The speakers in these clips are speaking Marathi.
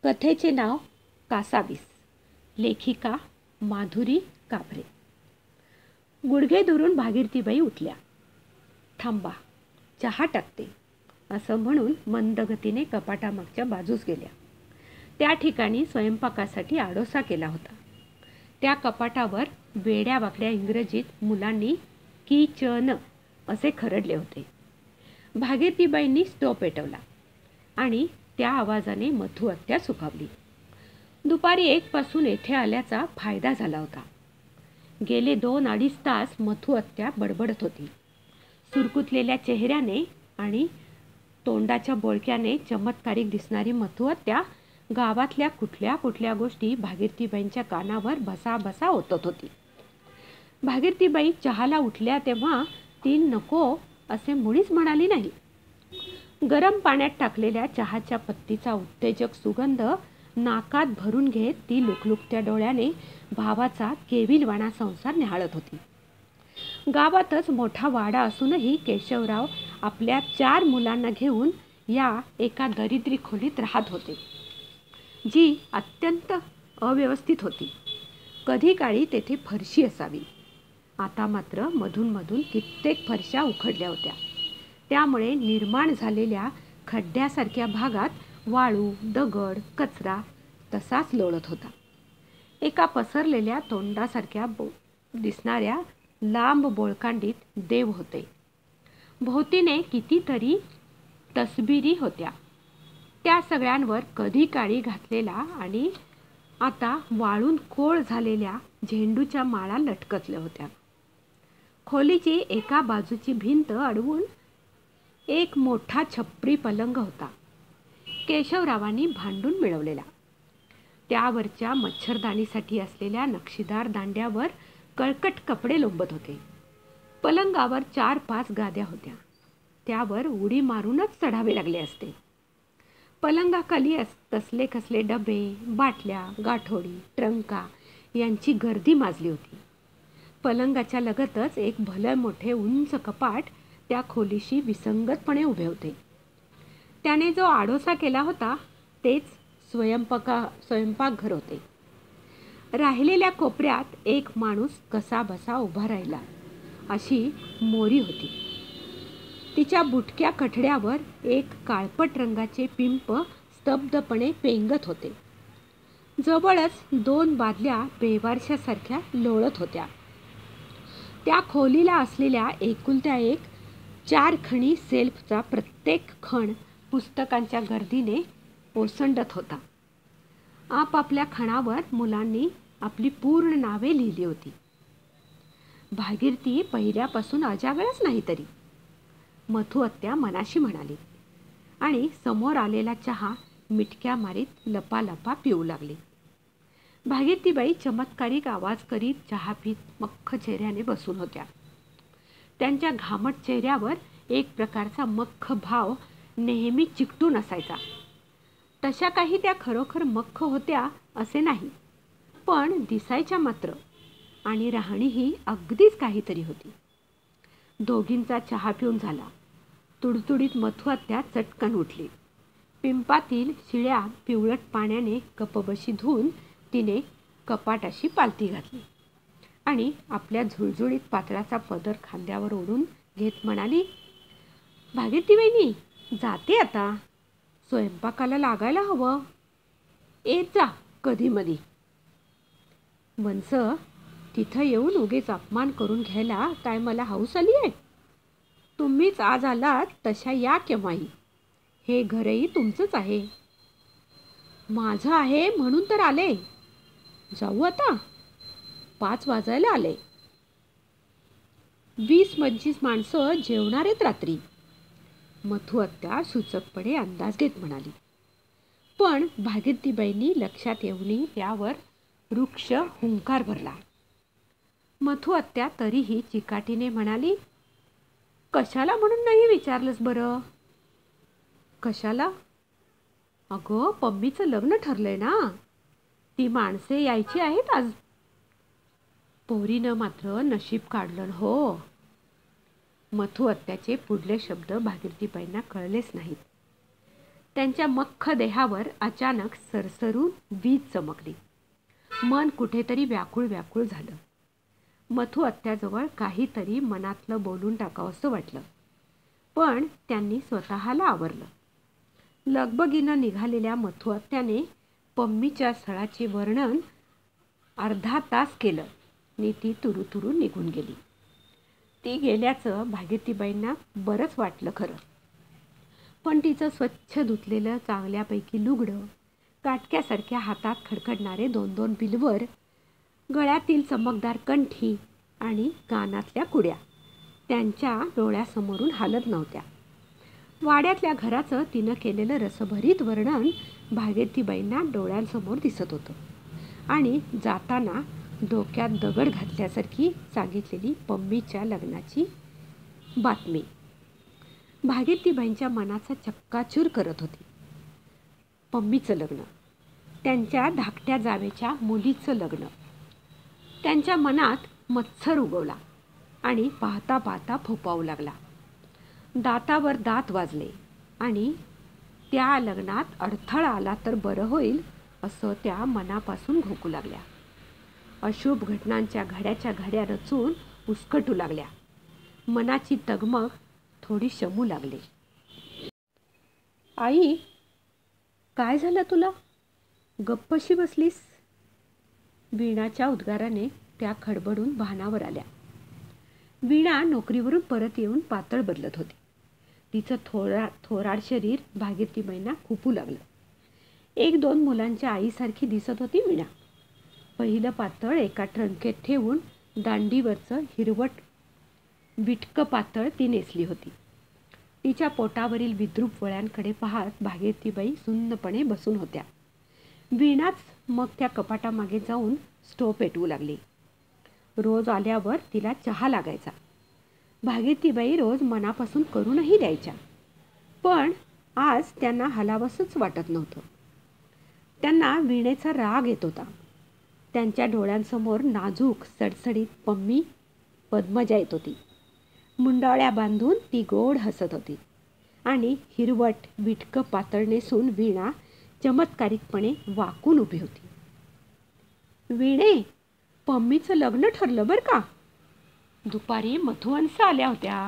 कथेचे नाव कासावीस. लेखिका माधुरी काबरे. गुडघे दुरून भागीरथीबाई उठल्या. थांबा, चहा टाकते असं म्हणून मंदगतीने कपाटामागच्या बाजूस गेल्या. त्या ठिकाणी स्वयंपाकासाठी आडोसा केला होता. त्या कपाटावर वेड्या वाकड्या इंग्रजीत मुलांनी किचन असे खरडले होते. भागीरथीबाईंनी स्टोव पेटवला आणि त्या आवाजाने मथू आत्या सुखावली. दुपारी 1 पासून येथे आल्याचा फायदा झाला होता. गेले 2-2.5 तास मथू आत्या बडबडत होती. सुरकुतलेल्या चेहऱ्याने आणि तोंडाच्या बोळक्याने चमत्कारिक दिसणारी मथू आत्या गावातल्या कुठल्या कुठल्या गोष्टी भागीरथीबाईंच्या कानावर भसाभसा ओतत होती. भागीरथीबाई चहाला उठल्या तेव्हा ती नको असे मुळीच म्हणाली नाही. गरम पाण्यात टाकलेल्या चहाच्या पत्तीचा उत्तेजक सुगंध नाकात भरून घेत ती लुकलुकत्या डोळ्याने भावाचा केविलवाणा संसार निहाळत होती. गावातच मोठा वाडा असूनही केशवराव आपल्या 4 मुलांना घेऊन या एका दरिद्री खोलीत राहत होते, जी अत्यंत अव्यवस्थित होती. कधी काळी तेथे फरशी असावी. आता मात्र मधून मधून कित्येक फरशा उखडल्या होत्या. त्यामुळे निर्माण झालेल्या खड्ड्यासारख्या भागात वाळू, दगड, कचरा तसाच लोळत होता. एका पसरलेल्या तोंडासारख्या दिसणाऱ्या लांब बोळकांडीत देव होते. भोवतीने कितीतरी तसबिरी होत्या. त्या सगळ्यांवर कधी काळी घातलेला आणि आता वाळून कोळ झालेल्या झेंडूच्या माळा लटकतल्या होत्या. खोलीची एका बाजूची भिंत अडवून एक मोठा छपरी पलंग होता, केशवरावांनी भांडून मिळवलेला. त्यावरच्या मच्छरदाणीसाठी असलेल्या नक्षीदार दांड्यावर कळकट कपडे लोंबत होते. पलंगावर 4-5 गाद्या होत्या. त्यावर उडी मारूनच चढावे लागले असते. पलंगाखाली तसले कसले डबे, बाटल्या, गाठोडी, ट्रंका यांची गर्दी माजली होती. पलंगाच्या लगतच एक भले मोठे उंच कपाट त्या खोलीशी विसंगतपणे उभे होते. त्याने जो आडोसा केला होता तेच स्वयंपाकघर होते. राहिलेल्या कोपऱ्यात एक माणूस कसाबसा उभा राहिला अशी मोरी होती. तिच्या बुटक्या कठड्यावर एक काळपट रंगाचे पिंप स्तब्धपणे पेंगत होते. जवळच 2 बादल्या बेवारशासारख्या लोळत होत्या. त्या खोलीला असलेल्या एकुलत्या एक 4 खणी सेल्फचा प्रत्येक खण पुस्तकांच्या गर्दीने ओसंडत होता. आपापल्या खणावर मुलांनी आपली पूर्ण नावे लिहिली होती. भागीरथी पहिल्यापासून अजागळच नाही तरी, मथू आत्या मनाशी म्हणाली आणि समोर आलेला चहा मिटक्या मारीत लपालपा पिऊ लागली. भागीरथीबाई चमत्कारिक आवाज करीत चहा पीत मख्ख चेहऱ्याने बसून होत्या. त्यांच्या घामट चेहऱ्यावर एक प्रकारचा मख्ख भाव नेहमी चिकटून असायचा. तशा काही त्या खरोखर मख्ख होत्या असे नाही, पण दिसायच्या मात्र आणि राहणीही अगदीच काहीतरी होती. दोघींचा चहा पिऊन झाला. तुडतुडीत मथू आत्या चटकन उठली. पिंपातील शिळ्या पिवळट पाण्याने कपबशी धुवून तिने कपाटाशी पालथी घातली आणि आपल्या झुळझुळीत पातळाचा पदर खांद्यावर ओढून घेत म्हणाली, भागीरथी वहिनी, जाते आता. स्वयंपाकाला लागायला हवं. येत जा कधी मधी. वंस, तिथं येऊन उगीच अपमान करून घ्यायला काय मला हौस आली आहे? तुम्हीच आज आलात तशा या केव्हाही. हे घरही तुमचंच आहे. माझं आहे म्हणून तर आले. जाऊ आता. 5 वाजायला आले. 20-25 माणसं जेवणार आहेत रात्री. मथू आत्या सूचकपणे अंदाज घेत म्हणाली. पण भागीरथीबाईंनी लक्षात येऊनही त्यावर रुक्ष हुंकार भरला. मथू आत्या तरीही चिकाटीने म्हणाली, कशाला म्हणून नाही विचारलंस बरं? कशाला? अगं, पम्मीचं लग्न ठरलंय ना. ती माणसे यायची आहेत आज. पोरीनं मात्र नशीब काढलं हो. मथू आत्याचे पुढले शब्द भागीरथीबाईंना कळलेच नाहीत. त्यांच्या मख्ख देहावर अचानक सरसरून वीज चमकली. मन कुठेतरी व्याकुळ व्याकुळ झालं. मथू आत्याजवळ काहीतरी मनातलं बोलून टाकावंसं वाटलं, पण त्यांनी स्वतःला आवरलं. लगबगीनं निघालेल्या मथू आत्याने पम्मीच्या स्थळाचे वर्णन अर्धा तास केलं आणि ती तुरुतुरू निघून गेली. ती गेल्याचं भागीरथीबाईंना बरंच वाटलं खरं, पण तिचं स्वच्छ धुतलेलं चांगल्यापैकी लुगडं, काटक्यासारख्या हातात खडखडणारे 2-2 बिलवर, गळ्यातील चमकदार कंठी आणि कानातल्या कुड्या त्यांच्या डोळ्यासमोरून हालत नव्हत्या. वाड्यातल्या घराचं तिनं केलेलं रसभरीत वर्णन भागीरथीबाईंना डोळ्यांसमोर दिसत होतं आणि जाताना डोक्यात दगड घातल्यासारखी सांगितलेली पम्मीच्या लग्नाची बातमी भागीरथीबाईंच्या मनाचा चक्काचूर करत होती. पम्मीचं लग्न, त्यांच्या धाकट्या जावेच्या मुलीचं लग्न. त्यांच्या मनात मत्सर उगवला आणि पाहता पाहता फोपावू लागला. दातावर दात वाजले आणि त्या लग्नात अडथळा आला तर बरं होईल असं त्या मनापासून घोकू लागल्या. अशुभ घटनांच्या घड्याच्या घड्या रचून उसकटू लागल्या. मनाची तगमग थोडी शमू लागली. आई, काय झालं तुला? गप्पशी बसलीस? वीणाच्या उद्गाराने त्या खडबडून भानावर आल्या. वीणा नोकरीवरून परत येऊन पातळ बदलत होती. तिचं थोराड शरीर भागीरथीबाईंना खुपू लागलं. 1-2 मुलांच्या आईसारखी दिसत होती वीणा. पहिलं पातळ एका ट्रंकेत ठेवून दांडीवरचं हिरवट विटकं पातळ ती नेसली होती. तिच्या पोटावरील विद्रूप वळ्यांकडे पाहत भागीरथीबाई सुन्नपणे बसून होत्या. वीणाच मग त्या कपाटामागे जाऊन स्टोव पेटवू लागली. रोज आल्यावर तिला चहा लागायचा. भागीरथीबाई रोज मनापासून करूनही द्यायच्या, पण आज त्यांना हलावंसंच वाटत नव्हतं. त्यांना वीणेचा राग येत होता. त्यांच्या डोळ्यांसमोर नाजूक सडसडीत पम्मी पद्मजा येत होती. मुंडावळ्या बांधून ती गोड हसत होती आणि हिरवट विटकं पातळ नेसून वीणा चमत्कारिकपणे वाकून उभी होती. वीणे, पम्मीचं लग्न ठरलं बरं का? दुपारी मधुवंस आल्या होत्या.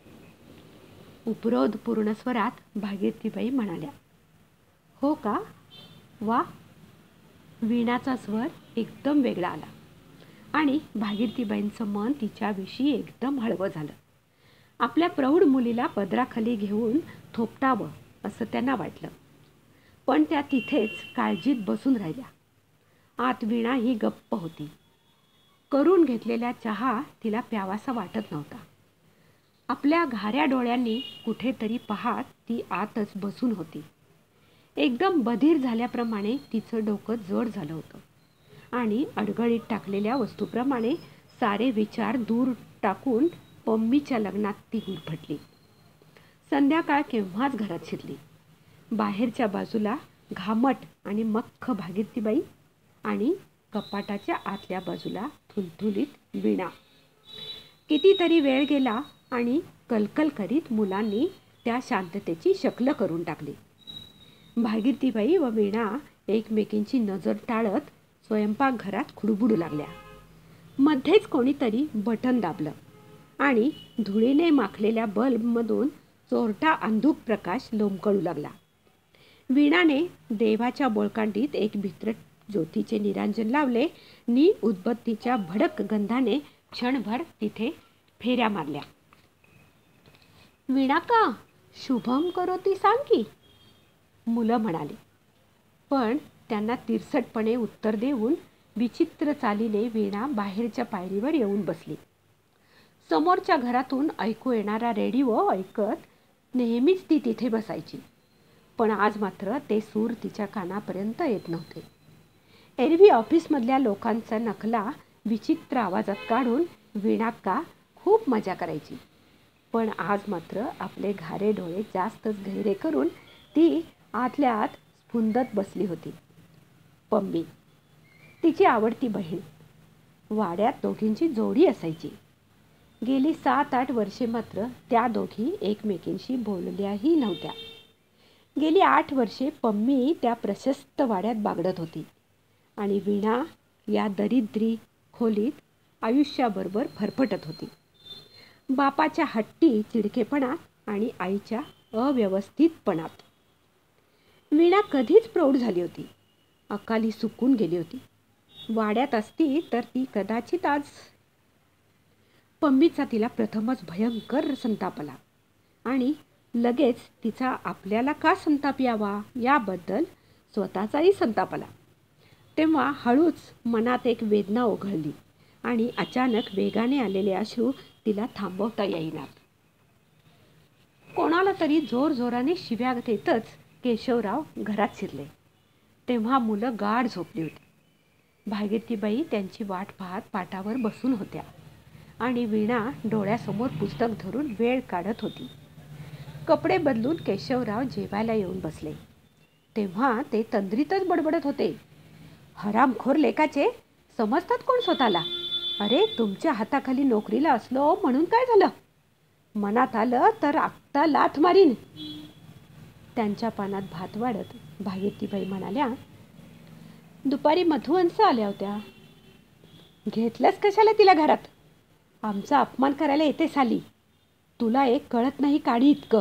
उपरोधपूर्ण स्वरात भागीरथीबाई म्हणाल्या. हो का? वा. वीणाचा स्वर एकदम वेगळा आला आणि भागीरथीबाईंचं मन तिच्याविषयी एकदम हळवं झालं. आपल्या प्रौढ मुलीला पदराखाली घेऊन थोपटावं असं त्यांना वाटलं, पण त्या तिथेच काळजीत बसून राहिल्या. आत वीणा ही गप्प होती. करून घेतलेला चहा तिला प्यावासा वाटत नव्हता. आपल्या घाऱ्या डोळ्यांनी कुठेतरी पाहत ती आतच बसून होती. एकदम बधीर झाल्याप्रमाणे तिचं डोकं जड झालं होतं आणि अडगळीत टाकलेल्या वस्तूप्रमाणे सारे विचार दूर टाकून पम्मीच्या लग्नात ती गुरफटली. संध्याकाळ केव्हाच घरात शिरली. बाहेरच्या बाजूला घामट आणि मख्ख भागीरथीबाई आणि कपाटाच्या आतल्या बाजूला थुलथुलीत वीणा. कितीतरी वेळ गेला आणि कलकल करीत मुलांनी त्या शांततेची शक्ल करून टाकली. भागीरथीबाई व वीणा एकमेकींची नजर टाळत स्वयंपाकघरात खुडबुडू लागल्या. मध्येच कोणीतरी बटन दाबलं आणि धुळीने माखलेल्या बल्बमधून चोरटा अंधूक प्रकाश लोंबकळू लागला. वीणाने देवाच्या बोळकांडीत एक भित्रट ज्योतीचे निरांजन लावले आणि उदबत्तीच्या भडक गंधाने क्षणभर तिथे फेऱ्या मारल्या. वीणा का शुभम करोती सांग की, मुलं म्हणाली. पण त्यांना तिरसटपणे उत्तर देऊन विचित्र चालीने वीणा बाहेरच्या पायरीवर येऊन बसली. समोरच्या घरातून ऐकू येणारा रेडिओ ऐकत नेहमीच ती तिथे बसायची, पण आज मात्र ते सूर तिच्या कानापर्यंत येत नव्हते. एरवी ऑफिसमधल्या लोकांचा नकला विचित्र आवाजात काढून वीणाक्का खूप मजा करायची, पण आज मात्र आपले घारे डोळे जास्तच गहिरे करून ती आतल्या आत स्फुंदत बसली होती. पम्मी, तिची आवडती बहीण. वाड्यात दोघींची जोडी असायची. गेली 7-8 वर्षे मात्र त्या दोघी एकमेकींशी बोलल्याही नव्हत्या. गेली 8 वर्षे पम्मी त्या प्रशस्त वाड्यात बागडत होती आणि वीणा या दरिद्री खोलीत आयुष्याबरोबर फरफटत होती. बापाच्या हट्टी चिडकेपणात आणि आईच्या अव्यवस्थितपणात. वीणा कधीच प्रौढ झाली होती. अकाली सुकून गेली होती. वाड्यात असती तर ती कदाचित आज. पम्मीचा तिला प्रथमच भयंकर संताप आला आणि लगेच तिचा आपल्याला का संताप यावा याबद्दल स्वतःचाही संताप आला. तेव्हा हळूच मनात एक वेदना ओघळली आणि अचानक वेगाने आलेले अश्रू तिला थांबवता येईनात. कोणाला तरी जोरजोराने शिव्या देतच केशवराव घरात शिरले. तेव्हा मुलं गाढ झोपली होती. भागीरथीबाई त्यांची वाट पाहत पाटावर बसून होत्या आणि वीणा डोळ्यासमोर पुस्तक धरून वेळ काढत होती. कपडे बदलून केशवराव जेवायला येऊन बसले. तेव्हा ते तंद्रीतच बडबडत होते. हरामखोर लेकाचे, समजतात कोण स्वतःला? अरे, तुमच्या हाताखाली नोकरीला असलो म्हणून काय झालं? मनात आलं तर आत्ता लाथ मारीन. त्यांच्या पानात भात वाढत भागीरथीबाई म्हणाल्या, दुपारी मधुवंस आल्या होत्या. घेतलंस कशाला तिला घरात? आमचा अपमान करायला येते साली. तुला एक कळत नाही काढी इतकं.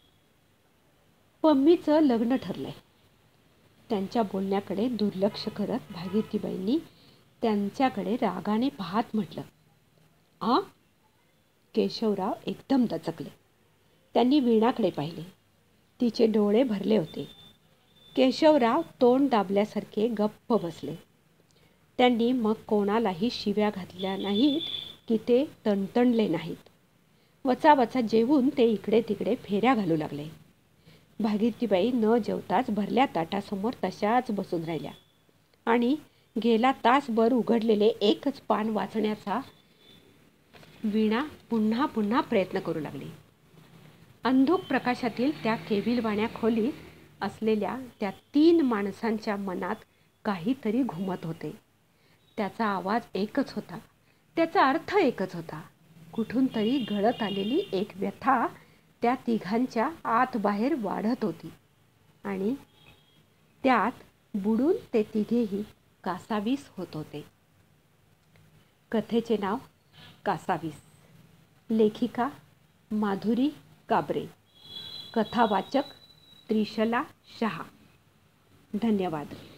पम्मीचं लग्न ठरलंय. त्यांच्या बोलण्याकडे दुर्लक्ष करत भागीरथीबाईंनी त्यांच्याकडे रागाने पाहत म्हटलं, आ? केशवराव एकदम दचकले. त्यांनी वीणाकडे पाहिले. तिचे डोळे भरले होते. केशवराव तोंड दाबल्यासारखे गप्प बसले. त्यांनी मग कोणालाही शिव्या घातल्या नाहीत की ते तणतणले नाहीत. वचावचा जेवून ते इकडे तिकडे फेऱ्या घालू लागले. भागीरथीबाई न जेवताच भरल्या ताटासमोर तशाच बसून राहिल्या आणि गेला तासभर उघडलेले एकच पान वाचण्याचा वीणा पुन्हा पुन्हा प्रयत्न करू लागली. अंधुक प्रकाशातील त्या केविलवाण्या खोलीत असलेल्या त्या 3 माणसांच्या मनात काहीतरी घुमत होते. त्याचा आवाज एकच होता, त्याचा अर्थ एकच होता. कुठून तरी गळत आलेली एक व्यथा त्या तिघांच्या आत बाहेर वाढत होती आणि त्यात बुडून ते तिघेही कासावीस होत होते. कथेचे नाव कासावीस. लेखिका माधुरी काबरे. कथावाचक त्रिशला शहा. धन्यवाद.